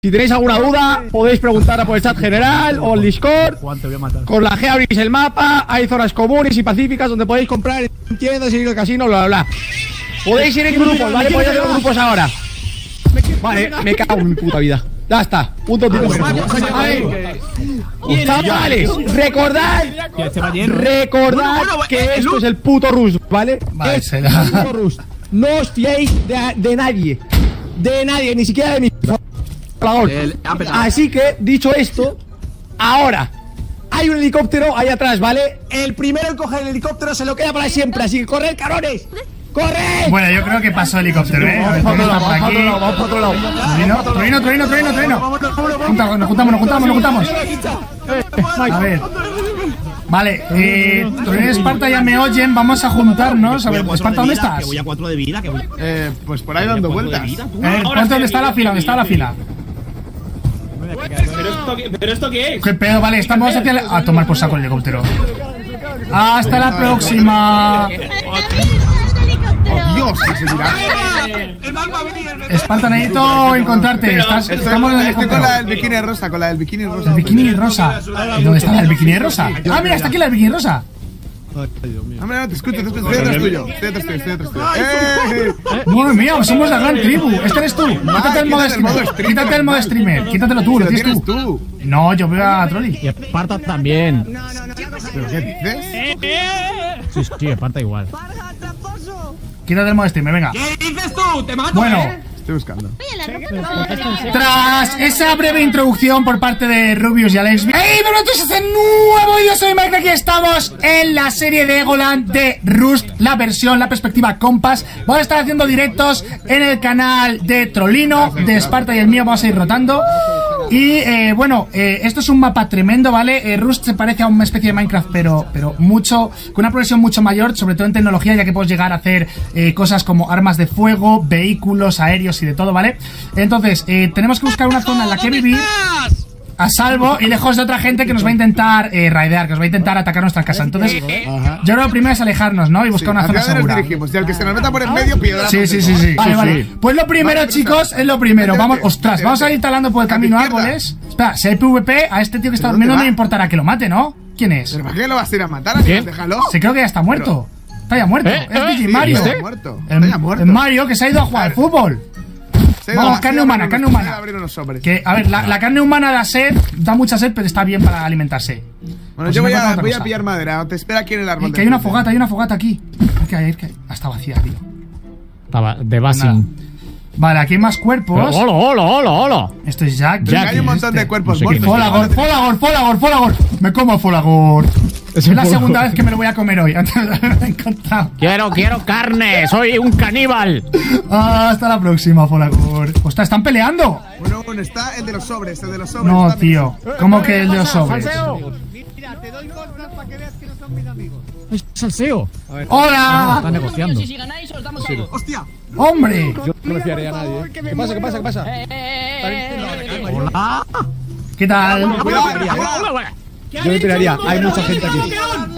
Si tenéis alguna duda, podéis preguntar por el chat general o el Discord. Con la G abrís el mapa, hay zonas comunes y pacíficas donde podéis comprar en tiendas y ir al casino, bla, bla, bla. Podéis ir en grupos, ¿vale? Podéis ir en grupos ahora. Vale, me cago en mi puta vida. Ya está, punto. Chavales, recordad que esto es el puto Rust, ¿vale? Vale, es el puto Rust. No os fiéis de nadie. De nadie, ni siquiera de mi favor. Así que, dicho esto, ahora hay un helicóptero ahí atrás, ¿vale? El primero en coger el helicóptero se lo queda para siempre. Así que corred, cabrones. ¡Corre! Bueno, yo creo que pasó el helicóptero, ¿eh? Vamos para otro lado. Nos juntamos. A ver. Vale, Torino y Esparta ya me oyen, vamos a juntarnos. A ver, Esparta, ¿dónde estás? Que voy a 4 de vida, pues por ahí dando vueltas. Ponte donde está la fila, ¿Pero esto qué es? ¿Qué pedo? Vale, estamos hacia a tomar por saco el helicóptero. Hasta la próxima. ¡Oh, Dios! ¿Qué se dirá? Esparta, necesito encontrarte. Estamos en el Estoy con la del bikini rosa, ¿El bikini rosa? ¿Dónde está el bikini rosa? Ah, mira, está aquí la del bikini rosa. Hombre, no, te escucho, estoy detrás tuyo. Madre mía, somos la gran tribu. Este eres tú. Quítate el modo streamer. Quítatelo tú, lo tienes tú. No, yo veo a Trolli. Y Esparta también. ¿Pero qué dices? Sí, Esparta igual. Quítate el modo streamer, venga. ¿Qué dices tú? Te mato, Bueno. Estoy buscando. Tras esa breve introducción por parte de Rubius y Alex. ¡Hey, bienvenidos a este nuevo vídeo! Soy Mike, aquí estamos en la serie de Egoland de Rust, la perspectiva Compass. Vamos a estar haciendo directos en el canal de Trollino, de Esparta y el mío, vamos a ir rotando. Y bueno, esto es un mapa tremendo, ¿vale? Rust se parece a una especie de Minecraft, pero mucho, con una progresión mucho mayor, sobre todo en tecnología, ya que puedes llegar a hacer cosas como armas de fuego, vehículos, aéreos y de todo, ¿vale? Entonces, tenemos que buscar una zona en la que vivir a salvo y lejos de otra gente que nos va a intentar raidear, que nos va a intentar atacar nuestra casa. Entonces, yo creo que lo primero es alejarnos, ¿no? Y buscar una zona segura. Y al que se nos meta por en medio, piedra. Sí. Vale. Pues lo primero, chicos, es lo primero. Vamos, ostras, vamos a ir talando por el camino árboles. Espera, si hay PvP, a este tío que está durmiendo no me importará que lo mate, ¿no? ¿Quién es? ¿Pero para qué lo vas a ir a matar? Déjalo. Sí, creo que ya está muerto. Está ya muerto. Es DJ Mario. El Mario que se ha ido a jugar al fútbol. Vamos, carne humana. Que, a ver, la carne humana da sed, da mucha sed, pero está bien para alimentarse. Bueno, yo voy a pillar madera. Te espera aquí en el árbol. Que hay una fogata aquí. Que está vacía, tío. Estaba de basing. Vale, aquí hay más cuerpos. Hola. Esto es Jack. Hay un montón de cuerpos. Folagor. Me como a Folagor. Es la segunda vez que me lo voy a comer hoy. Antes de haberme encontrado. Quiero carne. Soy un caníbal. Hasta la próxima, Folagor. Ostras, están peleando. Bueno, está el de los sobres. No, tío. ¿Cómo que el de los sobres? Mira, te doy cosas para que veas que no son mis amigos. Es Salseo. ¡Hola! Están negociando. Si ganáis, os damos algo. ¡Hostia! ¡Hombre! Yo no me fiaré a nadie. ¿Qué pasa? Hola. ¿Qué tal? Yo me tiraría. Hay mucha gente aquí.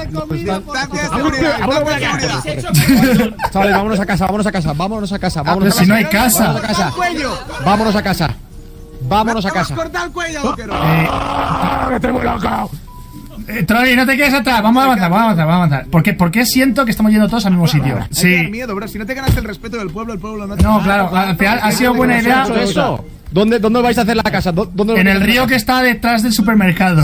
Chavales, vámonos a casa. Pero si no hay casa. Vámonos a casa. ¡Corta el cuello! ¡Que te voy loco! Trolli, no te quedes atrás. Vamos a avanzar. ¿Por qué siento que estamos yendo todos al mismo sitio? Sí. Miedo, bro. Si no te ganas el respeto del pueblo, el pueblo no te... No, claro. Al final ha sido buena idea. Eso. ¿Dónde vais a hacer la casa? En el río que está detrás del supermercado.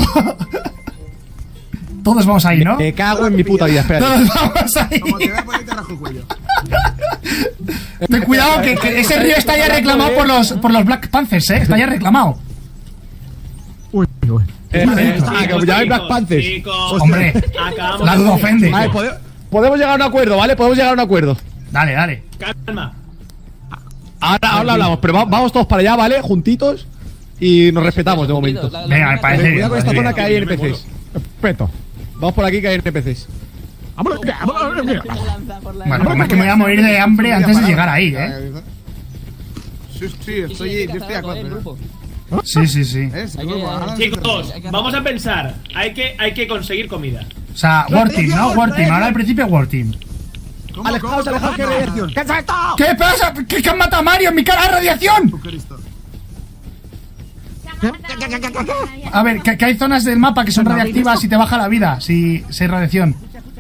Todos vamos ahí, ¿no? Me cago en mi puta vida, espera. Todos vamos ahí. Como te vea por ahí te rajo el cuello. Ten cuidado que ese río está ya reclamado por los Black Panthers, ¿eh? Está ya reclamado. Uy. que ya hay Black Panthers. Hombre, la duda ofende. Vale, podemos llegar a un acuerdo, ¿vale? Dale. Calma. Ahora hablamos, pero vamos todos para allá, ¿vale? Juntitos. Y nos respetamos de momento. Venga, me parece bien. Cuidado con esta zona que hay NPCs. Respeto. Vamos por aquí que hay NPCs. Bueno, es que me voy a morir de hambre antes de llegar ahí, ¿eh? Sí, yo estoy a 4. Sí. Chicos, vamos a pensar. Hay que conseguir comida. O sea, War Team, ¿no? War Team. Ahora al principio War Team. Alejaos, que radiación. ¿Qué pasa? ¿Qué han matado a Mario en mi cara de radiación? A ver, que hay zonas del mapa que son radiactivas y te baja la vida si hay radiación.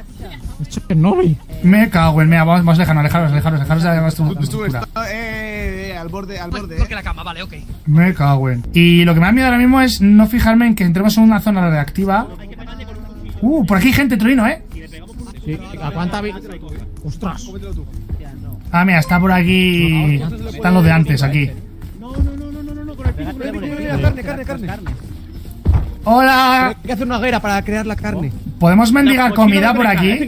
Me cago en mea, vamos, alejaros de vuestra estructura. Al borde. Porque la cama, vale, ok. Me cago en. Y lo que me da miedo ahora mismo es no fijarme en que entremos en una zona radiactiva. Por aquí hay gente, Trolino, Sí, ¿aguanta? ¡Ostras! Ah, mira, está por aquí. Están los de antes aquí. Carne. Hola. Hay que hacer una hoguera para crear la carne. ¿Podemos mendigar comida por aquí?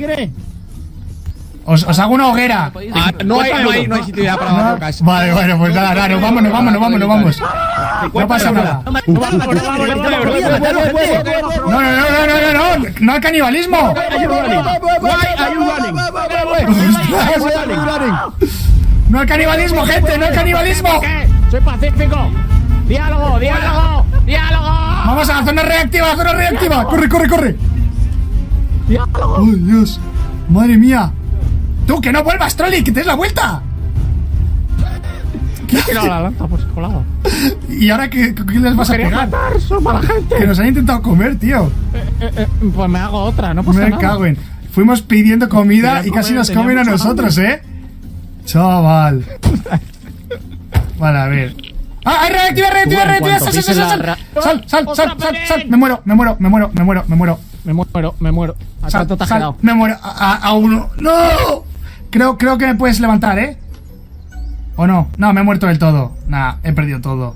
Os hago una hoguera. No hay sitio ya para la casa. Vale, bueno, pues nada, vámonos. No pasa nada. No al canibalismo. No al canibalismo, gente, no al canibalismo. ¡Soy pacífico! ¡Diálogo! Vamos a la zona reactiva. Corre. ¡Diálogo! ¡Oh, Dios! ¡Madre mía! ¡Tú, que no vuelvas, Trolli! ¡Que te des la vuelta! La lanza por su lado. ¿Y ahora qué les vas a pegar? Matar, son mala gente. Que nos han intentado comer, tío. Pues me hago otra, no pasa Me nada. cago en. Fuimos pidiendo comida y casi nos comen a nosotros, Chaval. Vale, a ver. ¡Ah, hay reactiva! ¡Sal! Me muero. ¿A cuánto te has quedado? Me muero. A uno. ¡No! Creo que me puedes levantar, ¿O no? No, me he muerto del todo. Nah, he perdido todo.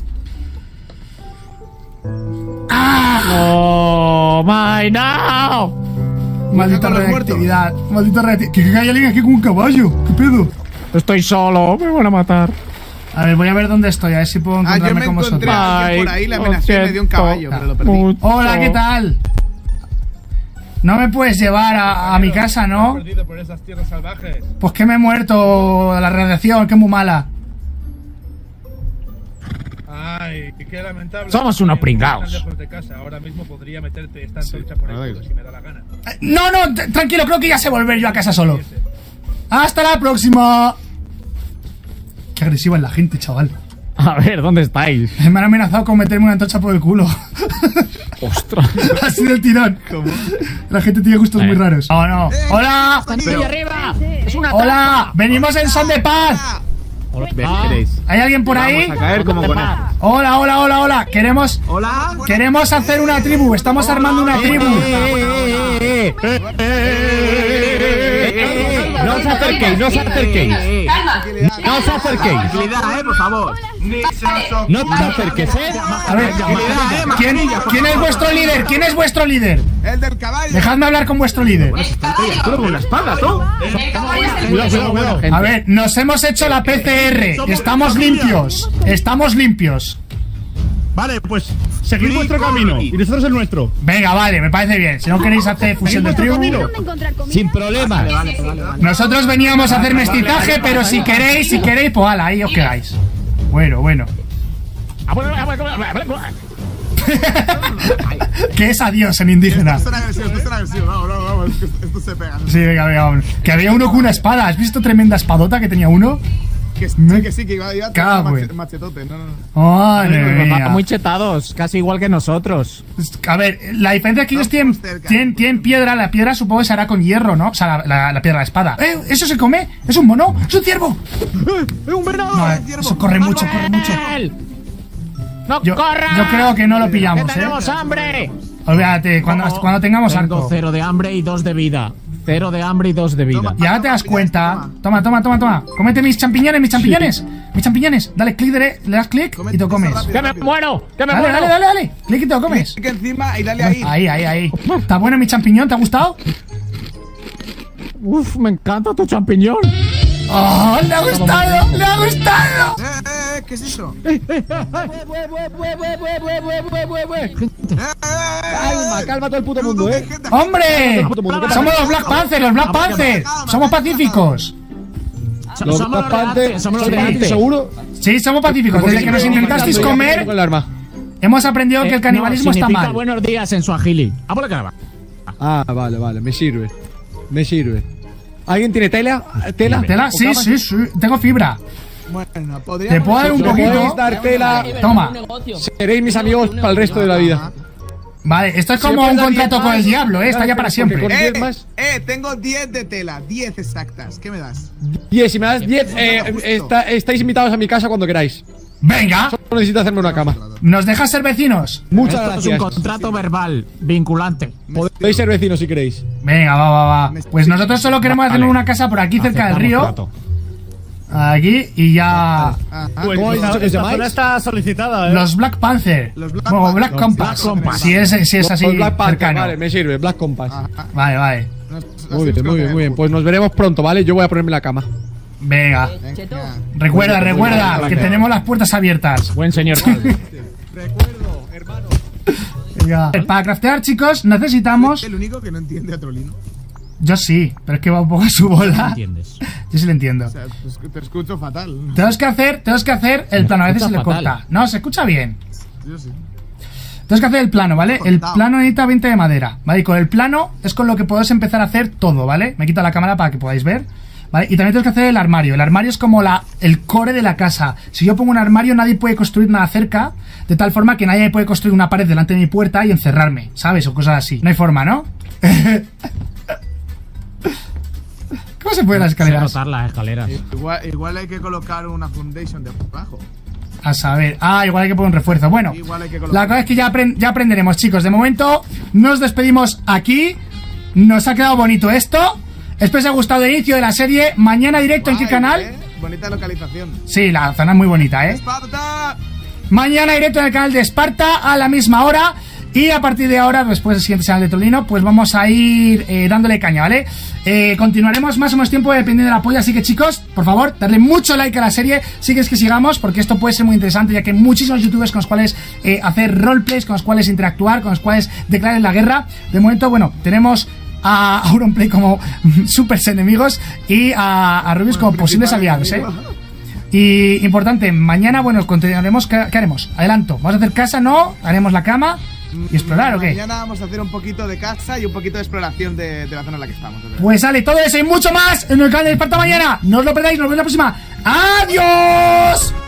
¡Ah! ¡Oh, my now! Maldita reactividad. Que hay alguien aquí con un caballo. ¿Qué pedo? Estoy solo, me van a matar. A ver, voy a ver dónde estoy, a ver si puedo yo encontrarme me con encontré vosotros. a alguien por ahí, la amenacé y me dio un caballo, pero lo perdí. Hola, ¿qué tal? No me puedes llevar a mi casa, ¿no? Perdido por esas tierras salvajes. Pues que me he muerto, la radiación, que es muy mala. Ay, qué lamentable. Somos unos pringaos. Lejos de casa. Ahora mismo podría meterte esta antorcha por el culo si me da la gana. No, tranquilo, creo que ya sé volver yo a casa solo. ¡Hasta la próxima! Qué agresiva es la gente, chaval. A ver, ¿dónde estáis? Me han amenazado con meterme una antorcha por el culo. ¡Ostras! Ha sido el tirón. La gente tiene gustos muy raros. ¡Oh, no! ¡Hola! ¡Están ahí arriba! ¡Es una ¡Hola! ¡Venimos en son de paz! ¿Hay alguien por ahí? Vamos a caer como conejos. Hola. Queremos hacer una tribu. Estamos armando una tribu. No os acerquéis. Tranquilidad, por favor. No te acerques, A ver, ¿quién es vuestro líder? ¿Quién es vuestro líder? El del caballo. Dejadme hablar con vuestro líder. Con la espada, ¿no? Cuidado. A ver, nos hemos hecho la PCR. Estamos limpios. Vale, pues seguid vuestro camino y nosotros el nuestro. Venga, vale, me parece bien. Si no queréis hacer fusión de tribu, Sin problemas. nosotros veníamos a hacer mestizaje, pero si queréis, pues ala, ahí os quedáis. Bueno. ¿Qué es adiós en indígena? Esto es agresivo. Vamos. Esto se pega. Sí, venga, vámonos. Que había uno con una espada. ¿Has visto tremenda espadota que tenía uno? Que sí, que iba a cago tener en. machetote. No. Madre mía. Muy chetados, casi igual que nosotros. A ver, la diferencia es que ellos tienen piedra. La piedra supongo que se hará con hierro, ¿no? O sea, la piedra, la espada. ¿Eso se come? ¿Es un mono? ¡Es un ciervo! ¡Un venado! No, eso corre mucho. ¡No Yo corras! creo que no lo pillamos, ¡Que tenemos hambre! Olvídate, cuando tengamos Tengo arco. 0 de hambre y 2 de vida. 0 de hambre y 2 de vida. Y ahora te das cuenta. Toma. Cómete mis champiñones. Dale clic, le das clic y te lo comes. ¡Que me muero! Dale. Clic y te lo comes. Clic encima y dale ahí. Ahí. ¿Está bueno mi champiñón? ¿Te ha gustado? ¡Uf, me encanta tu champiñón! ¡Oh, le ha gustado! ¿Qué es eso? Calma todo el puto mundo, ¡Hombre! Somos los Black Panthers, Somos pacíficos. Los Panthers, somos los de antes. ¿Seguro? Sí, somos pacíficos. Desde que nos intentasteis comer, Con el arma. hemos aprendido que el canibalismo está mal. Buenos días en suajili. ¡A por la cara! Ah, vale, me sirve. ¿Alguien tiene tela? ¿Tela? Sí. Tengo fibra. Bueno, podría. Te puedo dar un Si me podéis poquito. dar tela, Toma. seréis mis amigos para el resto de la vida. Vale, esto es Si me como puedes un dar contrato 10 con el más, diablo, está ya para porque siempre. con 10 más. Tengo 10 de tela, 10 exactas. ¿Qué me das? 10, si me das 10, estáis invitados a mi casa cuando queráis. Venga, Solo necesito hacerme una cama. ¿nos dejas ser vecinos? Muchas Esto es un gracias. contrato verbal, vinculante. Podéis ser vecinos si queréis. Venga, va. Pues nosotros solo queremos hacer una casa por aquí cerca del río. Aquí y ya. Pues ¿Cómo esta os llamáis? zona está solicitada, ¿eh? Los Black Panther. Los Black Bueno, Panther. Black Los Compass. Black Compass. Si es así Los Black Panther, cercano. vale, me sirve. Black Compass. Vale. Muy bien. Pues nos veremos pronto, ¿vale? Yo voy a ponerme la cama. Venga. Recuerda que tenemos las puertas abiertas. Buen señor. Recuerdo, hermano. Venga. Para craftear, chicos, necesitamos. El único que no entiende a Trolino. Yo sí, pero es que va un poco a su bola. ¿Entiendes? Yo sí lo entiendo. O sea, pues te escucho fatal. Tenemos que hacer el plano. A veces se le escucha fatal. corta. No, se escucha bien. Yo sí. Tenemos que hacer el plano, ¿vale? El Cortado. plano necesita 20 de madera, ¿vale? Y con el plano es con lo que podemos empezar a hacer todo, ¿vale? Me quito la cámara para que podáis ver, ¿vale? Y también tenemos que hacer el armario. El armario es como el core de la casa. Si yo pongo un armario, nadie puede construir nada cerca, de tal forma que nadie puede construir una pared delante de mi puerta y encerrarme, ¿sabes? O cosas así. No hay forma, ¿no? ¿Cómo se pueden las escaleras? Rotar las escaleras. Igual hay que colocar una foundation de abajo. A saber. Igual hay que poner un refuerzo. Bueno, Igual hay que la colocar. cosa es que ya aprenderemos, chicos. De momento, nos despedimos aquí. Nos ha quedado bonito esto. Espero que os haya gustado el inicio de la serie. Mañana directo en qué Guay, canal. Bonita localización. Sí, la zona es muy bonita, ¡Esparta! Mañana directo en el canal de Esparta a la misma hora. Y a partir de ahora, después del siguiente canal de Trolino, pues vamos a ir dándole caña, ¿vale? Continuaremos más o menos tiempo dependiendo del apoyo. Así que, chicos, por favor, darle mucho like a la serie. Si queréis que sigamos, porque esto puede ser muy interesante, ya que hay muchísimos youtubers con los cuales hacer roleplays, con los cuales interactuar, con los cuales declarar la guerra. De momento, bueno, tenemos a Auronplay como super enemigos y a Rubius como posibles aliados, Y importante, mañana, bueno, continuaremos. ¿Qué haremos? Adelanto. ¿Vamos a hacer casa? ¿No? ¿Haremos la cama? ¿Y explorar o qué? Mañana vamos a hacer un poquito de casa y un poquito de exploración de la zona en la que estamos. Pues sale todo eso y mucho más en el canal de Esparta mañana. No os lo perdáis, nos vemos la próxima. ¡Adiós!